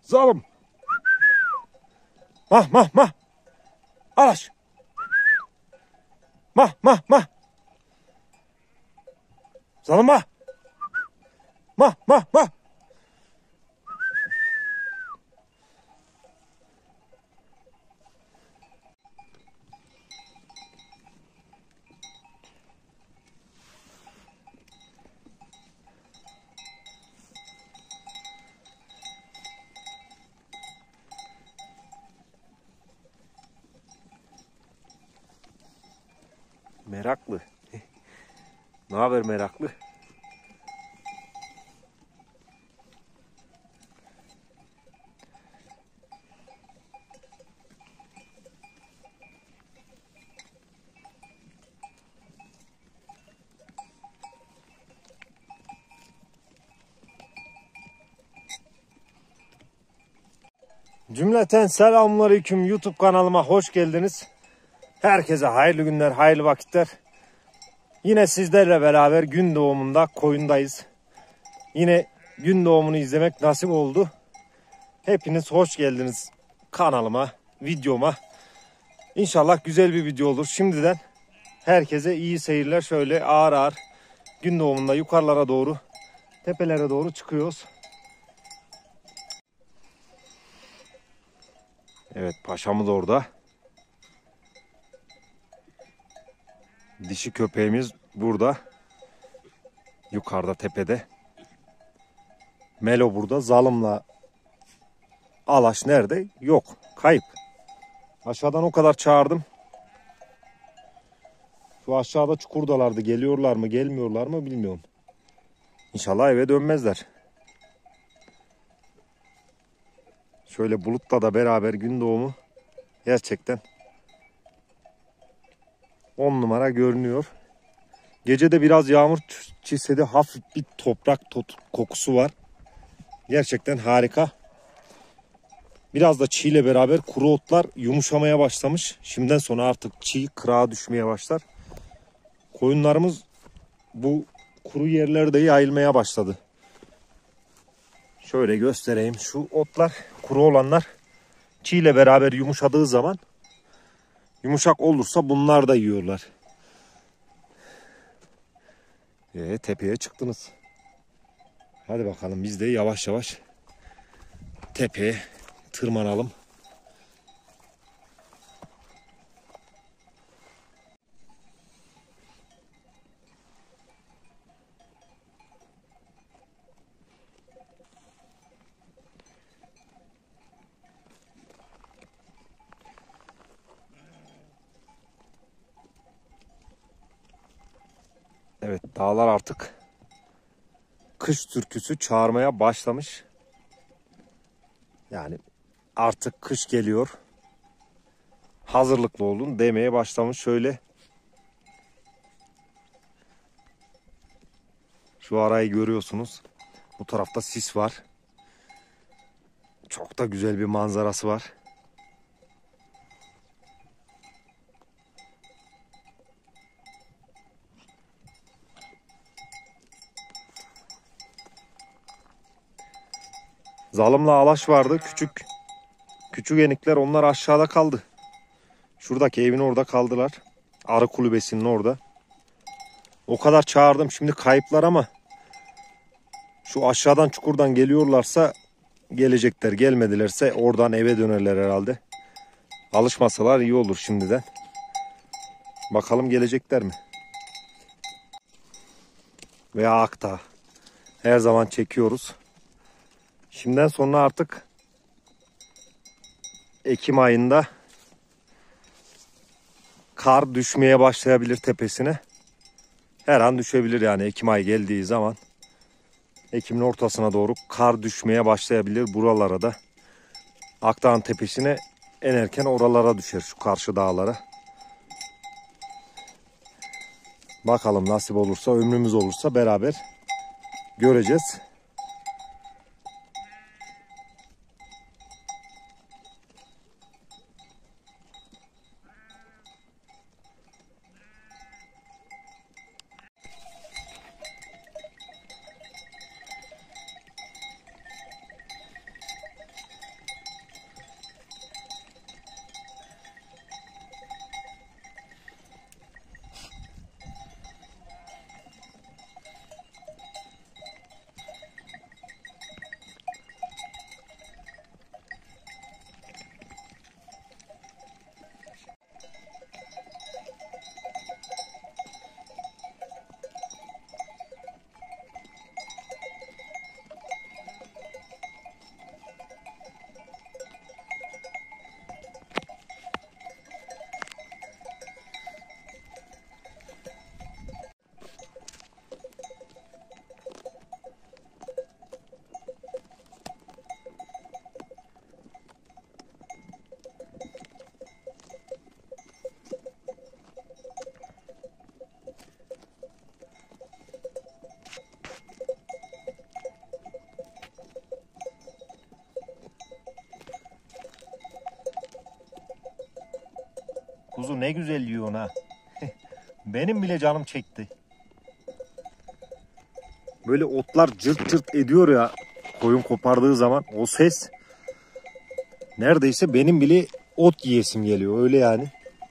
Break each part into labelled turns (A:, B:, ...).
A: Zalim. Mah mah mah. Alaş. Mah mah mah. Zalim mah. Mah mah mah. Meraklı. Ne haber meraklı? Cümleten selamünaleyküm, YouTube kanalıma hoş geldiniz. Herkese hayırlı günler, hayırlı vakitler. Yine sizlerle beraber gün doğumunda koyundayız. Yine gün doğumunu izlemek nasip oldu. Hepiniz hoş geldiniz kanalıma, videoma. İnşallah güzel bir video olur. Şimdiden herkese iyi seyirler. Şöyle ağır ağır gün doğumunda yukarılara doğru, tepelere doğru çıkıyoruz. Evet, paşamız orada. Dişi köpeğimiz burada. Yukarıda tepede. Melo burada. Zalim'la Alaş nerede? Yok. Kayıp. Aşağıdan o kadar çağırdım. Şu aşağıda çukurdalardı. Geliyorlar mı gelmiyorlar mı bilmiyorum. İnşallah eve dönmezler. Şöyle bulutla da beraber gün doğumu gerçekten 10 numara görünüyor. Gece de biraz yağmur çisedi, hafif bir toprak kokusu var. Gerçekten harika. Biraz da çiğ ile beraber kuru otlar yumuşamaya başlamış. Şimdiden sonra artık çiğ kırağa düşmeye başlar. Koyunlarımız bu kuru yerlerde yayılmaya başladı. Şöyle göstereyim. Şu otlar, kuru olanlar çiğ ile beraber yumuşadığı zaman, yumuşak olursa bunlar da yiyorlar. Tepeye çıktınız. Hadi bakalım biz de yavaş yavaş tepeye tırmanalım. Evet, dağlar artık kış türküsü çağırmaya başlamış. Yani artık kış geliyor. Hazırlıklı olun demeye başlamış. Şöyle şu arayı görüyorsunuz. Bu tarafta sis var. Çok da güzel bir manzarası var. Zalim'le Alaş vardı. Küçük enikler, onlar aşağıda kaldı. Şuradaki evin orada kaldılar. Arı kulübesinin orada. O kadar çağırdım, şimdi kayıplar ama şu aşağıdan çukurdan geliyorlarsa gelecekler. Gelmedilerse oradan eve dönerler herhalde. Alışmasalar iyi olur şimdiden. Bakalım gelecekler mi? Veya Akdağ. Her zaman çekiyoruz. Şimdiden sonra artık Ekim ayında kar düşmeye başlayabilir tepesine. Her an düşebilir yani Ekim ayı geldiği zaman. Ekim'in ortasına doğru kar düşmeye başlayabilir buralara da. Akdağ'ın tepesine en erken oralara düşer, şu karşı dağlara. Bakalım nasip olursa, ömrümüz olursa beraber göreceğiz. Kuzu ne güzel yiyor ha. Benim bile canım çekti. Böyle otlar cırt cırt ediyor ya koyun kopardığı zaman, o ses neredeyse benim bile ot yiyesim geliyor öyle yani.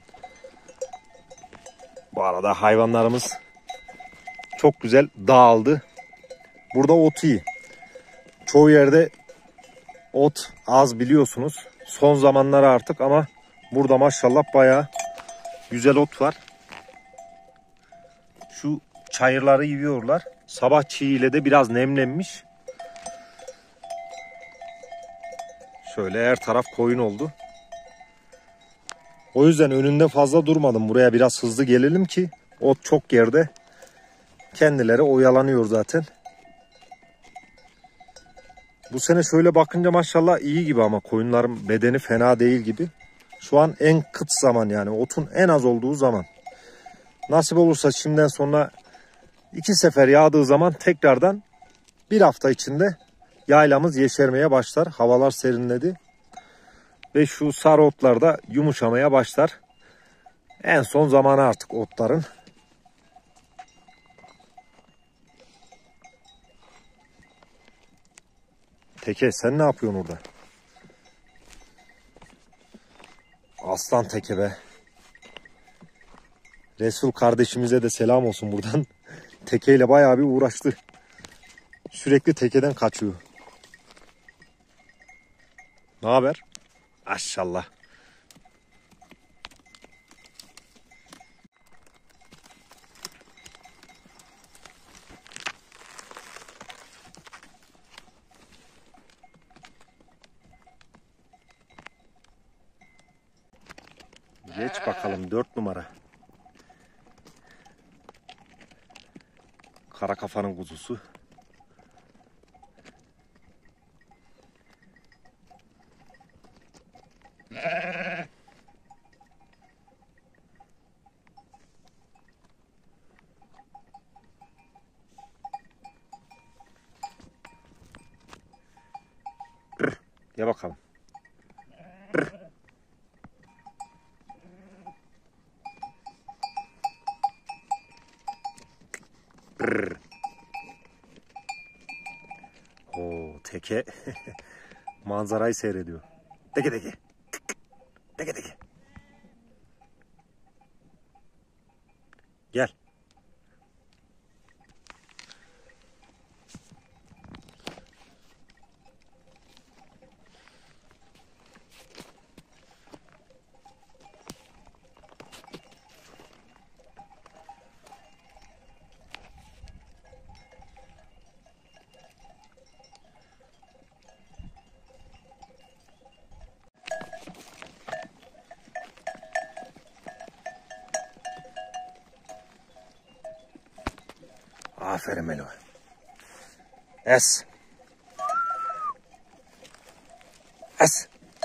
A: Bu arada hayvanlarımız çok güzel dağıldı. Burada ot iyi. Çoğu yerde ot az biliyorsunuz. Son zamanları artık ama burada maşallah bayağı güzel ot var. Şu çayırları yiyorlar. Sabah çiğ ile de biraz nemlenmiş. Şöyle her taraf koyun oldu. O yüzden önünde fazla durmadım. Buraya biraz hızlı gelelim ki ot çok yerde. Kendileri oyalanıyor zaten. Bu sene şöyle bakınca maşallah iyi gibi ama koyunların bedeni fena değil gibi. Şu an en kıt zaman yani otun en az olduğu zaman. Nasip olursa şimdiden sonra 2 sefer yağdığı zaman tekrardan bir hafta içinde yaylamız yeşermeye başlar. Havalar serinledi. Ve şu sarı otlar da yumuşamaya başlar. En son zamanı artık otların. Teke sen ne yapıyorsun orada? Aslan teke be. Resul kardeşimize de selam olsun buradan. Tekeyle bayağı bir uğraştı. Sürekli tekeden kaçıyor. Ne haber? Maşallah. Geç bakalım 4 numara. Kara kafanın kuzusu. Gel bakalım. Oo, teke manzarayı seyrediyor. Teke teke. Teke teke. Gel. Aferin Melo. Es. Es.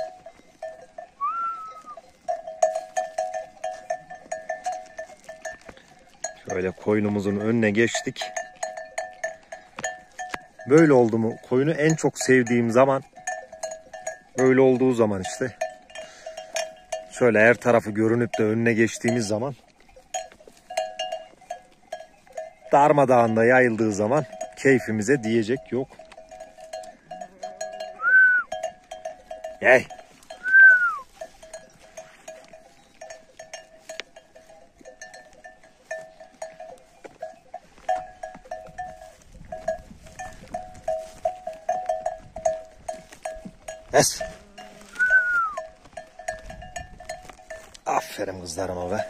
A: Şöyle koyunumuzun önüne geçtik. Böyle oldu mu? Koyunu en çok sevdiğim zaman böyle olduğu zaman işte. Şöyle her tarafı görünüp de önüne geçtiğimiz zaman, darmadağında yayıldığı zaman keyfimize diyecek yok. Hey. Es. Aferin kızlarıma be.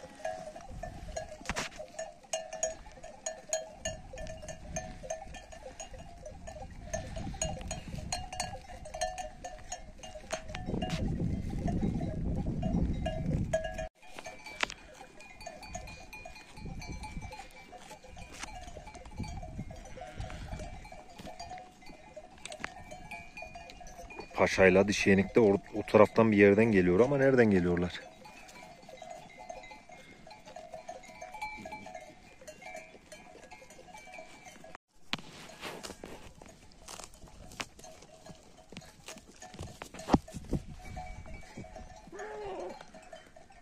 A: Paşayla dişi yenik de o taraftan bir yerden geliyor ama nereden geliyorlar?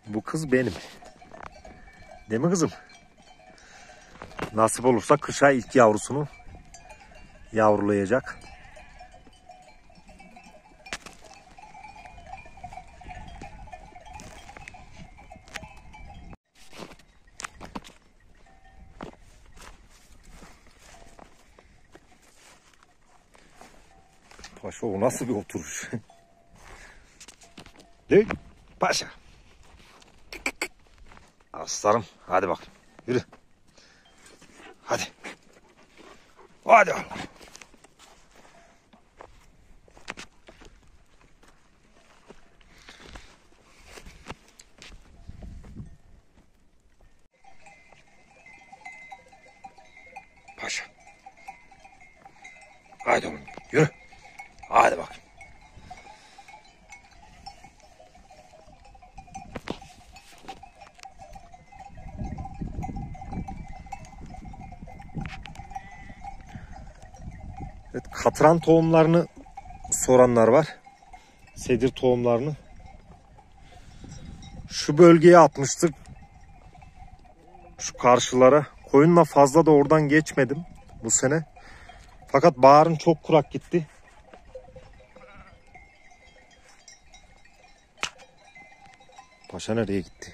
A: Bu kız benim. Değil mi kızım? Nasip olursa kışa ilk yavrusunu yavrulayacak. Paşa, o nasıl bir oturuş? Değil paşa. Aslanım, hadi bak, yürü. Hadi. Hadi Allah. Paşa. Hadi oğlum, yürü. Hadi bak. Evet, katran tohumlarını soranlar var. Sedir tohumlarını. Şu bölgeye atmıştık. Şu karşılara. Koyunla fazla da oradan geçmedim bu sene. Fakat baharın çok kurak gitti. Paşa nereye gitti?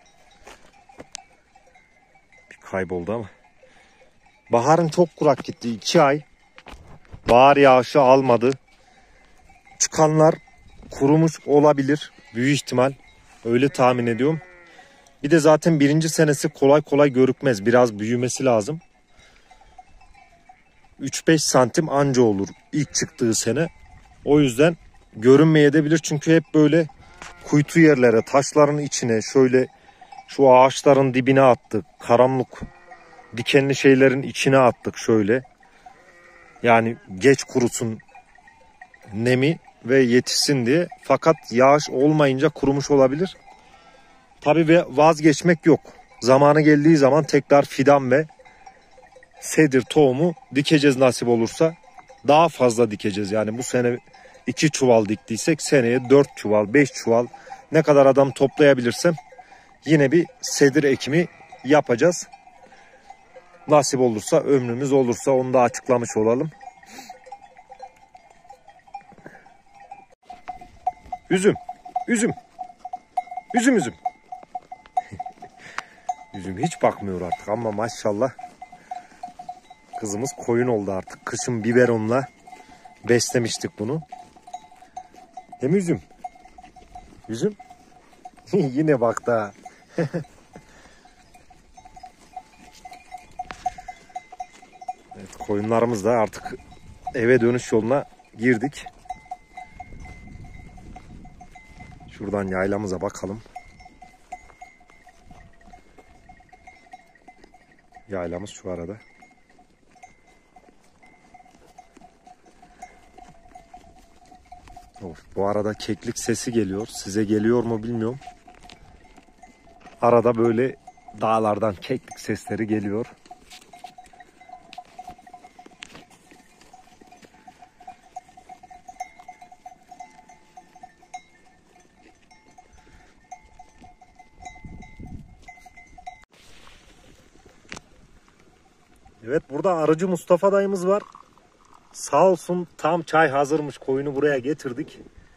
A: Bir kayboldu ama. Baharın çok kurak gitti. 2 ay. Bahar yağışı almadı. Çıkanlar kurumuş olabilir. Büyük ihtimal. Öyle tahmin ediyorum. Bir de zaten 1. senesi kolay kolay görükmez. Biraz büyümesi lazım. 3-5 santim anca olur ilk çıktığı sene. O yüzden görünmeyebilir. Çünkü hep böyle kuytu yerlere, taşların içine, şöyle şu ağaçların dibine attık. Karanlık, dikenli şeylerin içine attık şöyle. Yani geç kurusun nemi ve yetişsin diye. Fakat yağış olmayınca kurumuş olabilir. Tabii ve vazgeçmek yok. Zamanı geldiği zaman tekrar fidan ve sedir tohumu dikeceğiz nasip olursa. Daha fazla dikeceğiz. Yani bu sene 2 çuval diktiysek seneye 4 çuval, 5 çuval, ne kadar adam toplayabilirsem yine bir sedir ekimi yapacağız. Nasip olursa, ömrümüz olursa onu da açıklamış olalım. Üzüm, üzüm, üzüm, üzüm. Üzüm hiç bakmıyor artık ama maşallah kızımız koyun oldu artık. Kışın biberonla beslemiştik bunu. Hem üzüm. Üzüm. Yine bak da. Evet, koyunlarımız da artık eve dönüş yoluna girdik. Şuradan yaylamıza bakalım. Yaylamız şu arada. Bu arada keklik sesi geliyor. Size geliyor mu bilmiyorum. Arada böyle dağlardan keklik sesleri geliyor. Evet, burada arıcı Mustafa dayımız var. Sağ olsun, tam çay hazırmış, koyunu buraya getirdik.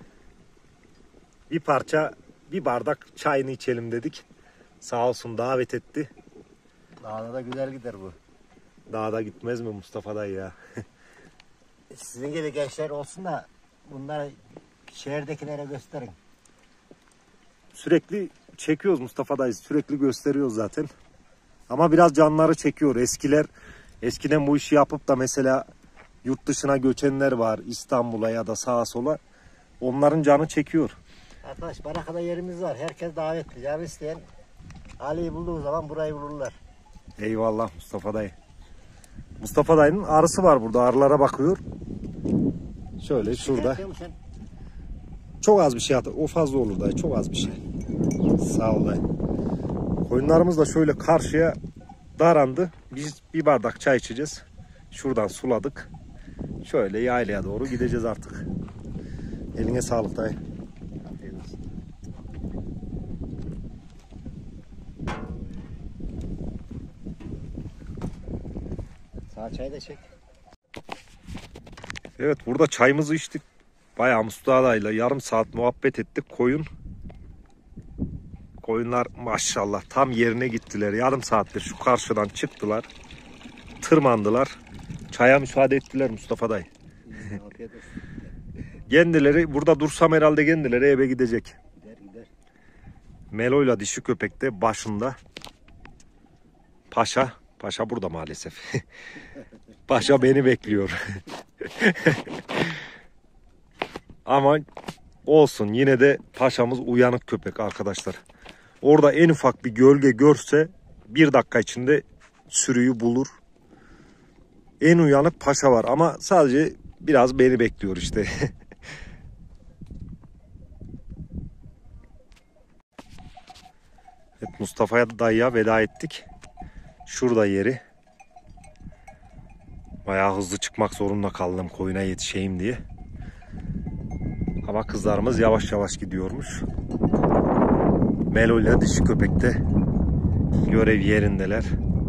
A: Bir bardak çayını içelim dedik. Sağ olsun davet etti.
B: Dağda da güzel gider bu.
A: Dağda gitmez mi Mustafa dayı ya?
B: Sizin gibi gençler olsun da bunları şehirdekilere gösterin.
A: Sürekli çekiyoruz Mustafa dayı, sürekli gösteriyoruz zaten. Ama biraz canları çekiyor. Eskiden bu işi yapıp da mesela yurt dışına göçenler var, İstanbul'a ya da sağa sola. Onların canı çekiyor.
B: Arkadaş, Baraka'da yerimiz var. Herkes davetli. Yani isteyen Ali'yi bulduğu zaman burayı bulurlar.
A: Eyvallah Mustafa dayı. Mustafa dayının arısı var burada. Arılara bakıyor. Şöyle şurada. Çok az bir şey at. O fazla olur dayı. Çok az bir şey. Sağ ol dayı. Koyunlarımız da şöyle karşıya darandı. Biz bir bardak çay içeceğiz. Şuradan suladık. Şöyle yaylaya doğru gideceğiz artık. Eline sağlık dayı.
B: Çay da çek.
A: Evet, burada çayımızı içtik. Bayağı Mustafa'yla yarım saat muhabbet ettik. Koyunlar maşallah tam yerine gittiler. Yarım saattir şu karşıdan çıktılar. Tırmandılar. Çaya müsaade ettiler Mustafa dayı.
B: Afiyet olsun.
A: Kendileri burada dursam herhalde kendileri eve gidecek.
B: Gider.
A: Melo'yla dişi köpek de başında. Paşa burada maalesef. Paşa beni bekliyor. Ama olsun, yine de paşamız uyanık köpek arkadaşlar. Orada en ufak bir gölge görse 1 dakika içinde sürüyü bulur. En uyanık paşa var ama sadece biraz beni bekliyor işte. Evet, Mustafa dayıya veda ettik. Şurada yeri. Bayağı hızlı çıkmak zorunda kaldım koyuna yetişeyim diye. Ama kızlarımız yavaş yavaş gidiyormuş. Melo ile dişi köpek de görev yerindeler.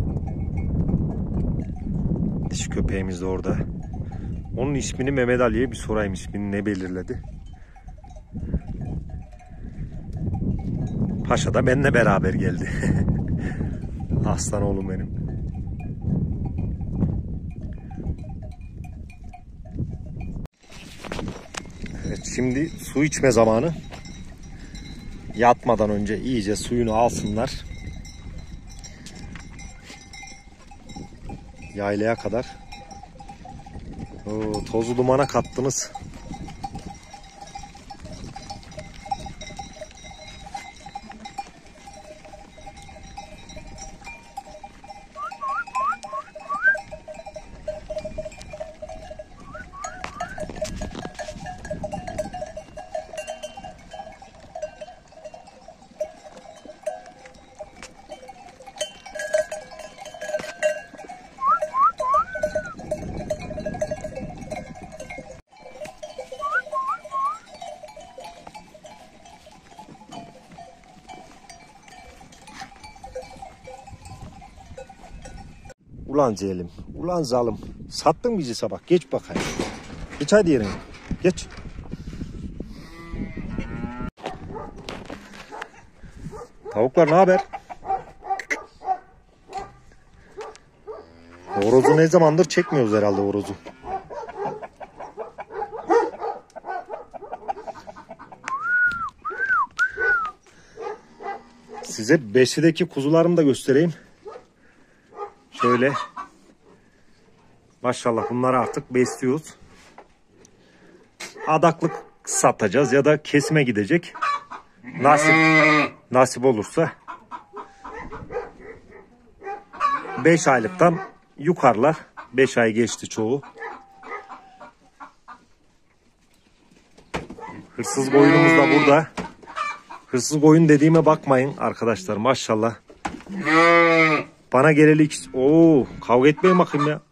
A: Dişi köpeğimiz de orada. Onun ismini Mehmet Ali'ye bir sorayım, ismini ne belirledi. Paşa da benimle beraber geldi. Aslan oğlum benim. Evet, şimdi su içme zamanı. Yatmadan önce iyice suyunu alsınlar. Yaylaya kadar. Oo, tozu dumana kattınız. Ulan Celim, ulan zalim. Sattın bizi sabah. Geç bakayım. Geç hadi yerine. Geç. Tavuklar ne haber? Horozu ne zamandır çekmiyoruz herhalde horozu. Size beşideki kuzularımı da göstereyim. Şöyle. Maşallah bunları artık besliyoruz. Adaklık satacağız ya da kesime gidecek. Nasip olursa. 5 aylıktan yukarılar. 5 ay geçti çoğu. Hırsız koyunumuz da burada. Hırsız koyun dediğime bakmayın arkadaşlar, maşallah. Bana geleli kavga etmeyin bakayım ya.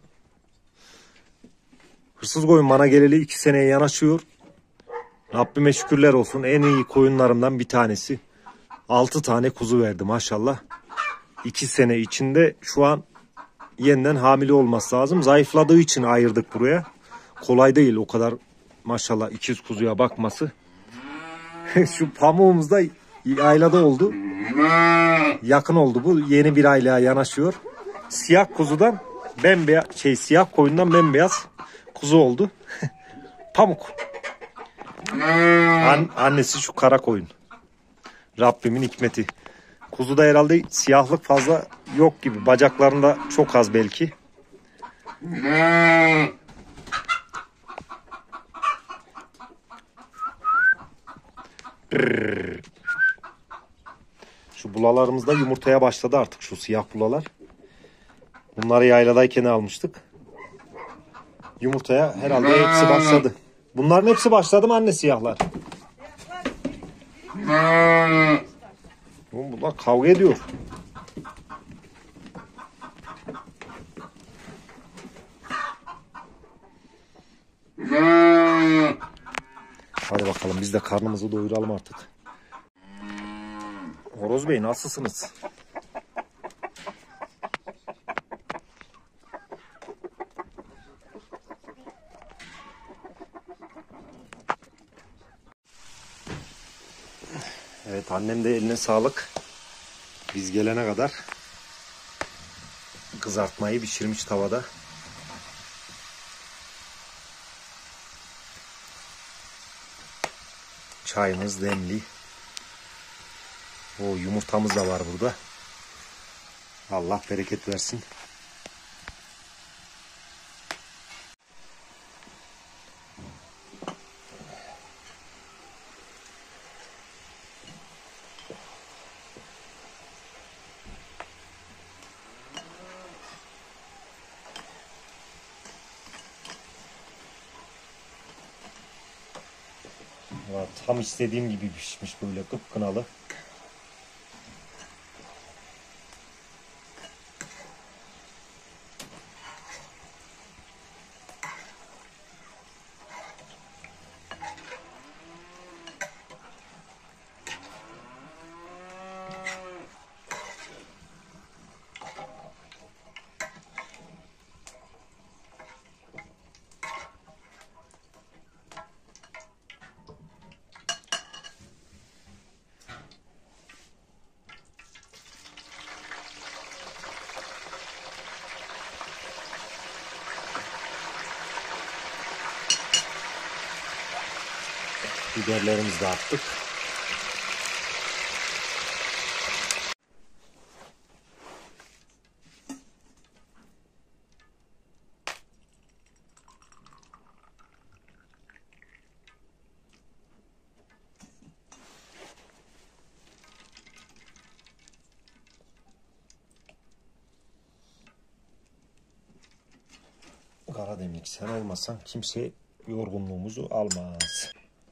A: Hırsız koyun bana geleli 2 seneye yanaşıyor. Rabbime şükürler olsun, en iyi koyunlarımdan bir tanesi. 6 tane kuzu verdi maşallah. 2 sene içinde şu an yeniden hamile olması lazım. Zayıfladığı için ayırdık buraya. Kolay değil o kadar maşallah 200 kuzuya bakması. Şu pamuğumuz da aylada oldu. Yakın oldu bu. Yeni bir aylaya yanaşıyor. Siyah kuzudan bembeyaz, siyah koyundan bembeyaz kuzu oldu. Pamuk. Annesi şu kara koyun. Rabbimin hikmeti. Kuzuda herhalde siyahlık fazla yok gibi. Bacaklarında çok az belki. Şu bulalarımız da yumurtaya başladı artık, şu siyah bulalar. Bunları yayladayken almıştık. Yumurtaya herhalde hepsi başladı. Bunların hepsi başladı mı anne, siyahlar? Bunlar kavga ediyor. Hadi bakalım biz de karnımızı doyuralım artık. Horoz Bey nasılsınız? Evet, annem de eline sağlık. Biz gelene kadar kızartmayı pişirmiş tavada. Çayımız demli. O yumurtamız da var burada. Allah bereket versin. Tam istediğim gibi pişmiş, böyle kıpkınalı. Biberlerimizi de attık. Karademlik, sen olmasan kimse yorgunluğumuzu almaz.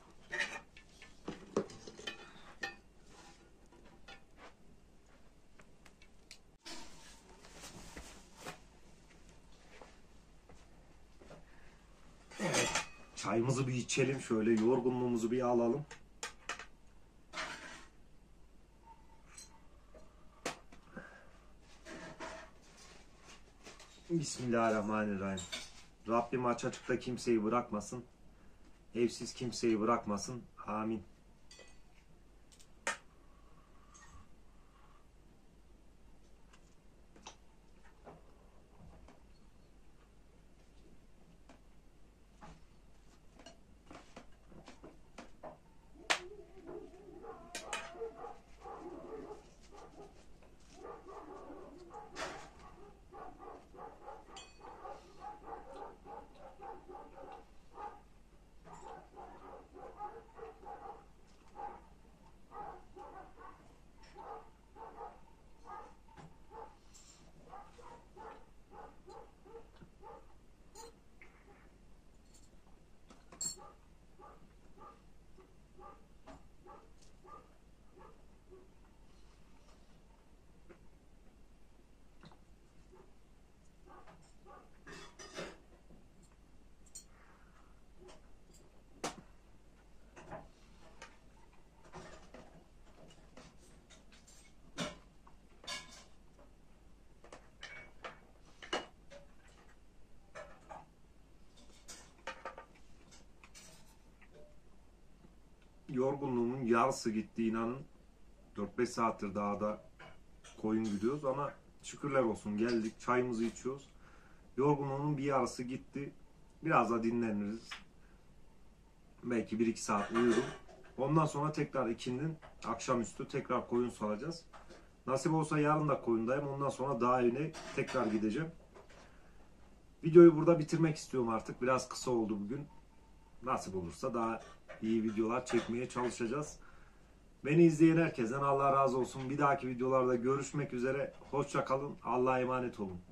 A: Çayımızı bir içelim, şöyle yorgunluğumuzu bir alalım. Bismillahirrahmanirrahim. Rabbim aç açıkta kimseyi bırakmasın. Evsiz kimseyi bırakmasın. Amin. Yorgunluğumun yarısı gitti, inanın. 4-5 saattir dağda koyun gidiyoruz ama şükürler olsun geldik, çayımızı içiyoruz. Yorgunluğumun bir yarısı gitti. Biraz da dinleniriz. Belki 1-2 saat uyurum. Ondan sonra tekrar ikindin akşamüstü tekrar koyun salacağız. Nasip olsa yarın da koyundayım. Ondan sonra dağ evine tekrar gideceğim. Videoyu burada bitirmek istiyorum artık. Biraz kısa oldu bugün. Nasip olursa daha iyi videolar çekmeye çalışacağız. Beni izleyen herkesten Allah razı olsun. Bir dahaki videolarda görüşmek üzere. Hoşça kalın. Allah'a emanet olun.